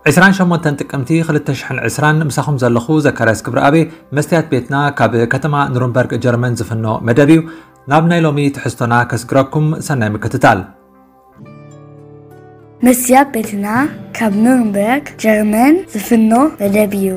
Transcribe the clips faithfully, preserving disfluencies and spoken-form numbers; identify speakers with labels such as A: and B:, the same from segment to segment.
A: عشرين شمونتن تقمتي خلتشحن عشرين مساخم زلخو زكرياس كبر أبي مستيات بيتنا كاب كتما نورنبرغ جرمن زفنو مدبيو نابناي لومي تحستونا كسكركم سنة مكتتال
B: مستيات بيتنا كاب نورنبرغ جرمن زفنو مدبيو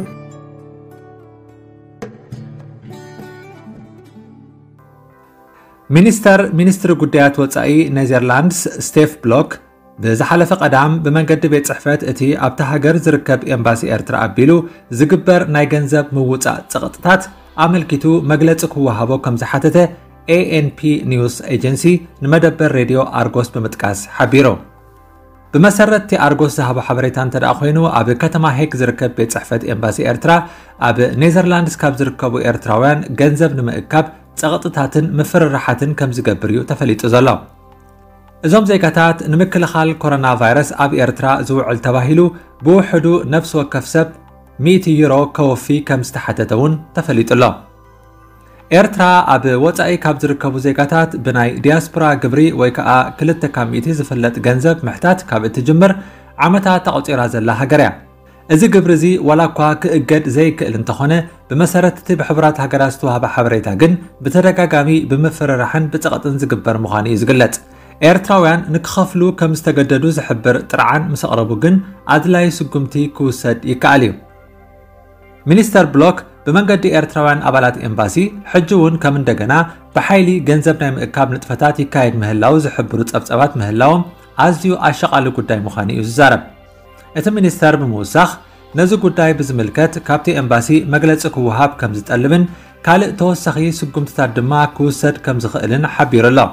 A: ሚኒስተር ሚኒስትሪ ጉዳያት ወጻኢ ኔዘርላንድስ ስቴፍ ብሎክ ብዝሓለፈ ቀዳም ብመንገዲ ቤት ጽሕፈት እቲ ኣብታ ሃገር ዝርከብ ኤምባሲ ኤርትራ ኣቢሉ ዝግበር ናይ ገንዘብ ምውፃእ ፀቕጥታት ኣመልኪቱ መግለፂ ክወሃቦ ከም ዝሓተተ ኤኤንፒ ኒውስ ኤጀንሲ ንመደበር ሬድዮ ኣርጎስ ብምጥቃስ ሓቢሩ ብመሰረት እቲ ኣርጎስ ዝሃቦ ሓበሬታ እንተደኣ ኮይኑ ኣብ ከተማ ሄግ ዝርከብ ቤት ጽሕፈት ኤምባሲ ኤርትራ ኣብ ኔዘርላንድስ ካብ ዝርከቡ ኤርትራውያን ገንዘብ ንምእካብ ፀቕጥታትን ምፍርራሓትን ከም ዝገብር እዩ ተፈሊጡ ዘሎ እዞም ዜጋታት ንምክልኻል ኮሮና ቫይረስ ኣብ ኤርትራ ዝውዕል ተባሂሉ ብውሕዱ ነፍሲ ወከፍ ሰብ مئة ዩሮ ከወፊ ከም ዝተሓተተ እውን ተፈሊጡ ኣሎ ኤርትራ ኣብ ወፃኢ ካብ ዝርከቡ ዜጋታት ብናይ ዲያስፖራ ግብሪ ወይ ከዓ ክልተ ካብ ሚእቲ ዝፍለጥ ገንዘብ ምሕታት ካብ እትጅምር ዓመታት ተቆፂራ ዘላ ሃገር እያ እዚ ግብሪ እዚ ዋላ እኳ ክእገድ ዘይክእል እንተኾነ ብመሰረት እቲ ብሕቡራት ሃገራት ዝተዋህበ ሓበሬታ ግን ብተደጋጋሚ ብምፍርራሕን ብፀቕጥን ዝግበር ምዃኑ እዩ ዝግለጽ ኤርትራውያን ንክኸፍሉ ከም ዝተገደዱ ዝሕብር ጥርዓን ምስ ኣቕረቡ ግን ኣድላይ ስጉምቲ ክውሰድ ይከኣል እዩ ሚኒስተር ብሎክ ብመንገዲ ኤርትራውያን ኣባላት ኤምባሲ ሕጂ እውን ከም እንደገና ብሓይሊ ገንዘብ ናይ ምእካብ ንጥፈታት ይካየድ ምህላው ዝሕብሩ ፀብፀባት ምህላዎም ኣዝዩ ኣሸቓሊ ጉዳይ ምዃኑ እዩ ዝዛረብ እቲ ሚኒስተር ብምውሳኽ ነዚ ጉዳይ ብዝምልከት ካብቲ ኤምባሲ መግለፂ ክወሃብ ከም ዝጠልብን ካልእ ተወሳኺ ስጉምትታት ድማ ክውሰድ ከም ዝኽእልን ሓቢሩ ኣሎ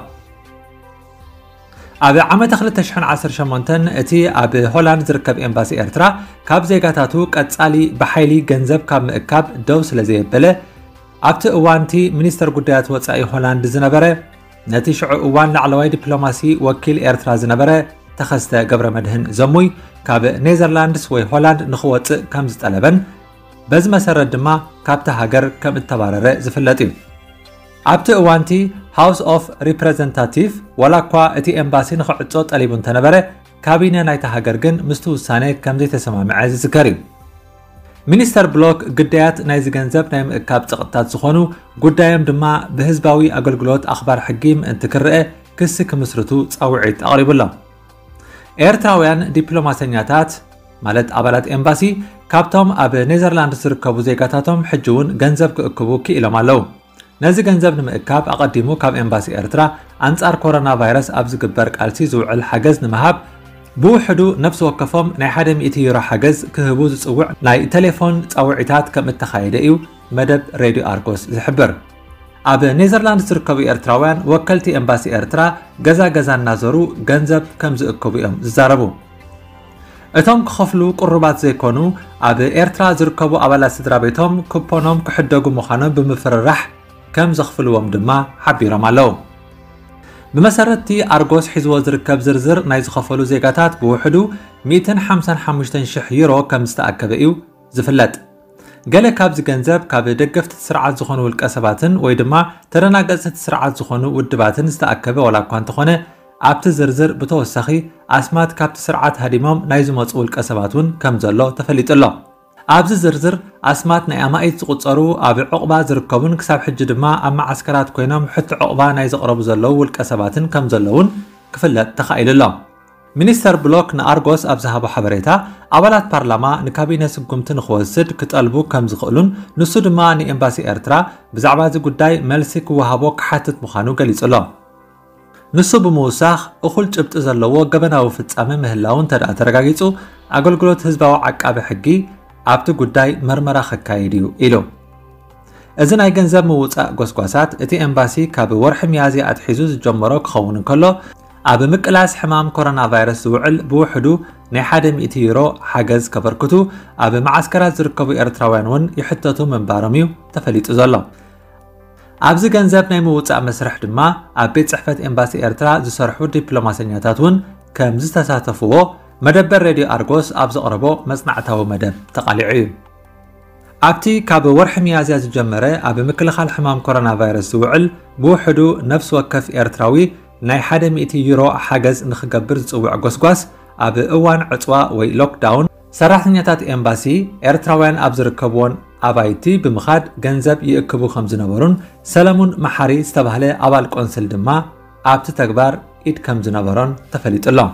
A: ኣብ ዓመት ألفين وثمانية عشر እቲ ኣብ ሆላንድ ዝርከብ ኤምባሲ ኤርትራ ካብ ዜጋታቱ ቀጻሊ ብሓይሊ ገንዘብ ካብ ምእካብ ደው ስለ ዘየበለ ኣብቲ እዋንቲ ሚኒስተር ጉዳያት ወጻኢ ሆላንድ ዝነበረ ነቲ ሽዑ እዋን ላዕለዋይ ዲፕሎማሲ ወኪል ኤርትራ ዝነበረ ተኸስተ ገብረ መድህን ዘሙይ ካብ ኔዘርላንድስ ወይ ሆላንድ ንኽወፅእ ከም ዝጠለበን በዚ መሰረት ድማ ካብቲ ሃገር ከም እተባረረ ዝፍለጥ እዩ ኣብቲ እዋንቲ ሃውስ ኦፍ ሪፕሬዘንታቲቭ ዋላ እኳ እቲ ኤምባሲ ንኽዕፆ ጠሊቡ እንተነበረ ካቢነ ናይቲ ሃገር ግን ምስቲ ውሳነ ከም ዘይተሰማምዐ ዝዝከር እዩ ሚኒስተር ብሎክ ግዳያት ናይዚ ገንዘብ ናይ ምእካብ ፀቕጥታት ዝኾኑ ጉዳዮም ድማ ብህዝባዊ ኣገልግሎት ኣኽባር ሕጊ ምእንቲ ክርአ ክሲ ክምስርቱ ጻውዒት ኣቕሪቡሎም ኤርትራውያን ዲፕሎማሰኛታት ማለት ኣባላት ኤምባሲ ካብቶም ኣብ ኔዘርላንድ ዝርከቡ ዜጋታቶም ሕጂ እውን ገንዘብ ክእክቡ ክኢሎም ኣለው ነዚ ገንዘብ ንምእካብ ኣቐዲሙ ካብ ኤምባሲ ኤርትራ ኣንጻር ኮሮና ቫይረስ ኣብ ዝግበር ቃልሲ ዝውዕል ሓገዝ ንምሃብ ብውሕዱ ነፍሲ ወከፎም ናይ مئة ዩሮ ሓገዝ ክህቡ ዝፅውዕ ናይ ቴሌፎን ጻውዒታት ከም እተኻየደ እዩ መደብ ሬድዮ ኣርጎስ ዝሕብር ኣብ ኔዘርላንድ ዝርከቡ ኤርትራውያን ወከልቲ ኤምባሲ ኤርትራ ገዛ ገዛ እናዘሩ ገንዘብ ከም ዝእክቡ እዮም ዝዛረቡ እቶም ክኸፍሉ ቁርባት ዘይኮኑ ኣብ ኤርትራ ዝርከቡ ኣባላት ስድራ ቤቶም ኩፖኖም ክሕደጉ ምዃኖም ብምፍርራሕ ከም ዘኽፍልዎም ድማ ሓቢሮም ኣለው ብመሰረቲ ኣርጎስ ሒዝዎ ዝርከብ ዝርዝር ናይ ዝኸፈሉ ዜጋታት ብውሕዱ مئة وخمسة وخمسين ألف ዩሮ ከም ዝተኣከበ እዩ ዝፍለጥ ገለ ካብዚ ገንዘብ ካብ ደገፍቲ ስርዓት ዝኾኑ ውልቀ ሰባትን ወይ ድማ ተረናገፅቲ ስርዓት ዝኾኑ ውድባትን ዝተኣከበ ዋላ እኳ እንተኾነ ኣብቲ ዝርዝር ብተወሳኺ ኣስማት ካብቲ ስርዓት ሃዲሞም ናይ ዝመፁ ውልቀ ሰባት እውን ከም ዘሎ ተፈሊጡ ኣሎ ኣብዚ ዝርዝር ኣስማት ናይ ኣማኢት ዝቁፀሩ ኣብ ዕቑባ ዝርከቡን ክሳብ ሕጂ ድማ ኣብ ማዓስከራት ኮይኖም ሕቲ ዕቑባ ናይ ዘቕረቡ ዘለዉ ውልቀ ሰባትን ከም ዘለውን ክፍለጥ ተኻኢሉ ኣሎ ሚኒስተር ብሎክ ንኣርጎስ ኣብ ዝሃቦ ሓበሬታ ኣባላት ፓርላማ ንካቢነ ስጉምቲ ንኽወስድ ክጠልቡ ከም ዝኽእሉን ንሱ ድማ ንኤምባሲ ኤርትራ ብዛዕባ እዚ ጉዳይ መልሲ ክወሃቦ ክሓትት ምዃኑ ገሊጹ ኣሎ ንሱ ብምውሳኽ እኹል ጭብጢ ዘለዎ ገበናዊ ፍጻመ ምህላውን ተደኣ ተረጋጊጹ ኣገልግሎት ህዝባዊ ዓቃቢ ሕጊ ኣብቲ ጉዳይ መርመራ ክካየድ እዩ ኢሉ እዚ ናይ ገንዘብ ምውፃእ ጎስጓሳት እቲ ኤምባሲ ካብ ወርሒ ሚያዝያ ኣትሒዙ ዝጀመሮ ክኸውን እንከሎ ኣብ ምቅላስ ሕማም ኮሮና ቫይረስ ዝውዕል ብውሕዱ ናይ مئة ዩሮ ሓገዝ ከበርክቱ ኣብ ማዓስከራት ዝርከቡ ኤርትራውያን እውን ይሕተቱ ምንባሮም እዩ ተፈሊጡ ዘሎ ኣብዚ ገንዘብ ናይ ምውፃእ መስርሕ ድማ ኣብ ቤት ጽሕፈት ኤምባሲ ኤርትራ ዝሰርሑ ዲፕሎማሰኛታት እውን ከም ዝተሳተፍዎ መደበር ሬድዮ ኣርጎስ ኣብ ዘቕረቦ መጽናዕታዊ መደብ ተቓሊዑ እዩ ኣብቲ ካብ ወርሒ ሚያዝያ ዝጀመረ ኣብ ምክልኻል ሕማም ኮሮና ቫይረስ ዝውዕል ብውሕዱ ነፍሲ ወከፍ ኤርትራዊ ናይ مئة ዩሮ ሓገዝ ንኽገብር ዝፅውዕ ጎስጓስ ኣብ እዋን ዕፅዋ ወይ ሎክዳውን ሰራሕተኛታት ኤምባሲ ኤርትራውያን ኣብ ዝርከብዎን ኣባይቲ ብምኻድ ገንዘብ ይእክቡ ከም ዝነበሩን ሰለሙን መሓሪ ዝተባህለ ኣባል ቆንስል ድማ ኣብቲ ተግባር ኢድ ከም ዝነበሮን ተፈሊጡሎም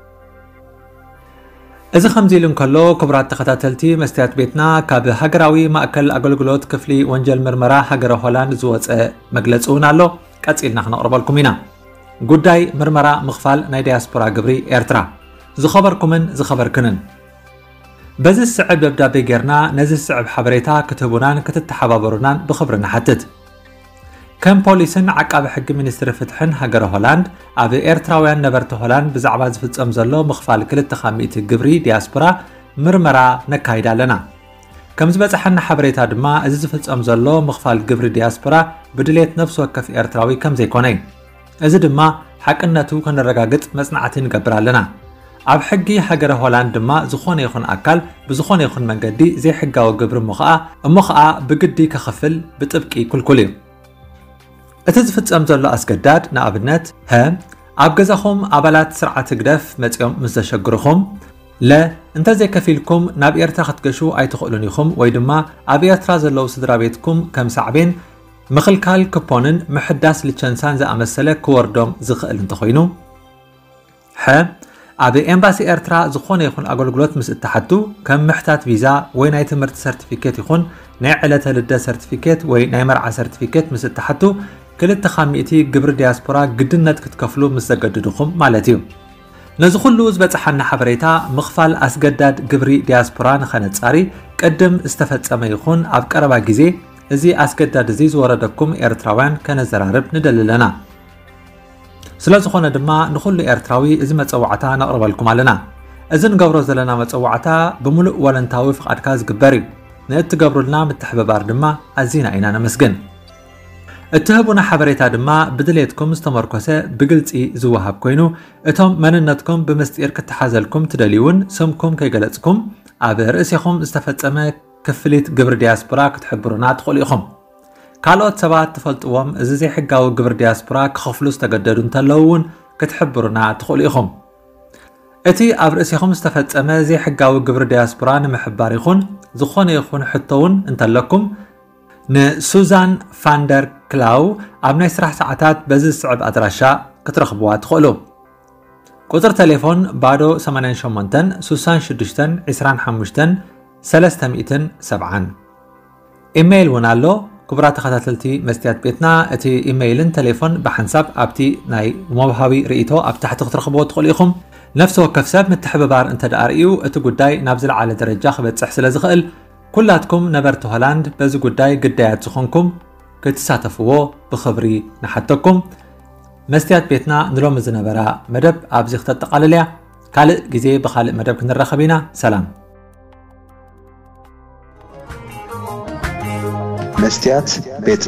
A: እዚ ከምዚ ኢሉ እንከሎ ክቡራት ተኸታተልቲ መስትያት ቤትና ካብ ሃገራዊ ማእከል ኣገልግሎት ክፍሊ ወንጀል ምርመራ ሃገረ ሆላንድ ዝወፀ መግለፂ እውን ኣሎ ቀፂልና ክነቕርበልኩም ኢና ጉዳይ ምርመራ ምኽፋል ናይ ዲያስፖራ ግብሪ ኤርትራ ዝኸበርኩምን ዝኸበርክንን በዚ ስዕብ ደብዳቤ ጌርና ነዚ ስዕብ ሓበሬታ ክትህቡናን ክትተሓባበሩናን ብኽብሪ ንሓትት ከም ፖሊስን ዓቃቢ ሕጊ ሚኒስትሪ ፍትሕን ሃገረ ሆላንድ ኣብ ኤርትራውያን ነበርቲ ሆላንድ ብዛዕባ ዝፍፀም ዘሎ ምኽፋል ክልተ ሚእቲ ግብሪ ዲያስፖራ ምርመራ ነካይድ ኣለና ከም ዝበፅሐና ሓበሬታ ድማ እዚ ዝፍፀም ዘሎ ምኽፋል ግብሪ ዲያስፖራ ብድሌት ነፍሲ ወከፍ ኤርትራዊ ከም ዘይኮነ እዚ ድማ ሓቅነቱ ክንረጋግፅ መፅናዕቲ ንገብር ኣለና ኣብ ሕጊ ሃገረ ሆላንድ ድማ ዝኾነ ይኹን ኣካል ብዝኾነ ይኹን መንገዲ ዘይሕጋዊ ግብሪ እሞ ከዓ እሞ ከዓ ብግዲ ከኸፍል ብጥብቂ ክልኩል እዩ እቲ ዝፍፀም ዘሎ ኣስገዳድ ንኣብነት ሀ ኣብ ገዛኹም ኣባላት ስርዓት ህግደፍ መፅኦም ምስ ዘሸግርኹም ለ እንተዘይከፊልኩም ናብ ኤርትራ ክትገሹ ኣይትኽእሉን ኢኹም ወይ ድማ ኣብ ኤርትራ ዘለው ስድራ ቤትኩም ከም ሳዕቤን ምኽልካል ክፖንን ምሕዳስ ልቸንሳን ዝኣመሰለ ክወርዶም ዝኽእል እንተኾይኑ ሐ ኣብ ኤምባሲ ኤርትራ ዝኾነ ይኹን ኣገልግሎት ምስ እተሓቱ ከም ምሕታት ቪዛ ወይ ናይ ትምህርቲ ሰርቲፊኬት ይኹን ናይ ዕለተ ልደት ሰርቲፊኬት ወይ ናይ መርዓ ሰርቲፊኬት ምስ እተሓቱ ክልተ ሚእቲ ግብሪ ዲያስፖራ ግድነት ክትከፍሉ ምስ ዘገድድኹም ማለት እዩ ነዚ ኩሉ ዝበፅሓና ሓበሬታ ምኽፋል ኣስገዳድ ግብሪ ዲያስፖራ ንኸነፃሪ ቅድም ዝተፈፀመ ይኹን ኣብ ቀረባ ግዜ እዚ ኣስገዳድ እዚ ዝወረደኩም ኤርትራውያን ከነዘራርብ ንደሊ ኣለና ስለዝኾነ ድማ ንኩሉ ኤርትራዊ እዚ መፀዋዕታ ነቕርበልኩም ኣለና እዚ ንገብሮ ዘለና መፀዋዕታ ብምሉእ ወለንታዊ ፍቓድካ ዝግበር እዩ ንእትገብሩልና ምትሕብባር ድማ ኣዝና ኢና ነመስግን እትህቡና ሓበሬታ ድማ ብድሌትኩም ዝተመርኮሰ ብግልፂ ዝወሃብ ኮይኑ እቶም መንነትኩም ብምስጢር ክትሓዘልኩም ትደልዩን ስምኩም ከይገለፅኩም ኣብ ርእሲኹም ዝተፈፀመ ክፍሊት ግብሪ ዲያስፖራ ክትሕብሩና ትኽእሉ ኢኹም ካልኦት ሰባት ትፈልጥዎም እዚ ዘይሕጋዊ ግብሪ ዲያስፖራ ክኸፍሉ ዝተገደዱ እንተለዉ እውን ክትሕብሩና ትኽእሉ ኢኹም እቲ ኣብ ርእሲኹም ዝተፈፀመ ዘይሕጋዊ ግብሪ ዲያስፖራ ንምሕባር ይኹን ዝኾነ ይኹን ሕቶ እውን እንተለኩም ንሱዛን ፋንደር ክላው ኣብ ናይ ስራሕ ሰዓታት በዚ ዝስዕብ ኣድራሻ ክትረኽብዋ ትኽእሉ ቁፅር ቴሌፎን ባዶ ثمانية ثمانية ستة ستة عشرين خمسة ثلاثمائة وسبعة ኢሜይል እውን ኣሎ ክቡራት ተኸታተልቲ መስትያት ቤትና እቲ ኢሜይልን ቴሌፎን ብሓንሳብ ኣብቲ ናይ መውሃቢ ርእይቶ ኣብ ታሕቲ ክትረኽብዎ ትኽእሉ ኢኹም ነፍሲ ወከፍ ሰብ ምትሕብባር እንተደኣርእዩ እቲ ጉዳይ ናብ ዝለዓለ ደረጃ ክበፅሕ ስለ ዝኽእል ኩላትኩም ነበርቲ ሆላንድ በዚ ጉዳይ ግዳያት ዝኾንኩም ክትሳተፍዎ ብኽብሪ ንሓተኩም መስትያት ቤትና ንሎሚ ዝነበራ መደብ ኣብዚ ክተጠቓልል እያ ካልእ ግዜ ብኻልእ መደብ ክንረኸብ ኢና ሰላም
C: መስትያት ቤትና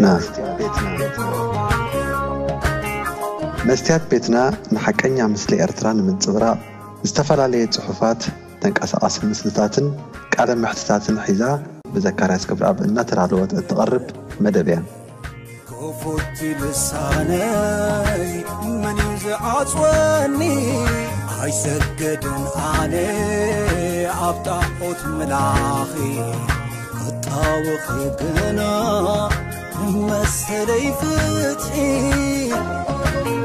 C: መስትያት ቤትና ንሓቀኛ ምስሊ ኤርትራ ንምንጽብራቕ ዝተፈላለዩ ጽሑፋት ተንቀሳቓሲ ምስልታትን ቃለ መሕትታትን ሒዛ ብዘካርያስ ክብረኣብ እናተዳለወት እትቐርብ መደብ እያ كفوت لساني من يزعصوني هاي سجدن علي عبطاقوت ملاخي قطاوخي قنا مسلي فتحي